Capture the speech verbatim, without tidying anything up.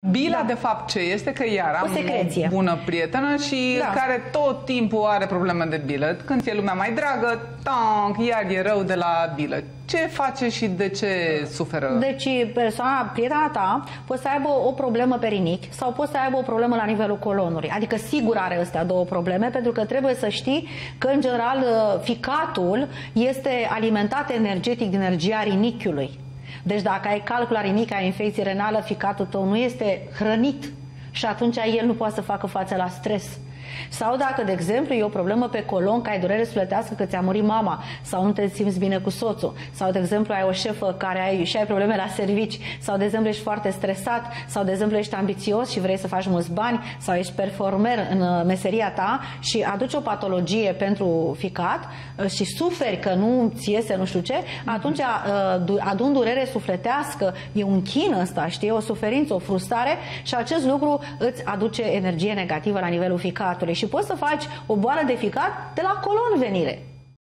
Bila, Da. de fapt, ce este? Că iar am O secreție. o bună prietenă și Da. care tot timpul are probleme de bilă. Când e lumea mai dragă, tank, iar e rău de la bilă. Ce face și de ce suferă? Deci persoana, prietena ta, poate să aibă o problemă perinic sau poate să aibă o problemă la nivelul colonului. Adică sigur are astea două probleme, pentru că trebuie să știi că, în general, ficatul este alimentat energetic din energia rinichiului. Deci dacă ai calcul la rinic, ai infecție renală, ficatul tău nu este hrănit și atunci el nu poate să facă față la stres. Sau dacă, de exemplu, e o problemă pe colon, că ai durere sufletească că ți-a murit mama sau nu te simți bine cu soțul, sau, de exemplu, ai o șefă care ai, și ai probleme la servici, sau, de exemplu, ești foarte stresat, sau, de exemplu, ești ambițios și vrei să faci mulți bani, sau ești performer în meseria ta și aduci o patologie pentru ficat și suferi că nu ți iese nu știu ce, atunci adun durere sufletească, e un chin ăsta, știi, o suferință, o frustrare și acest lucru îți aduce energie negativă la nivelul ficatului și poți să faci o boală de ficat de la colon venire.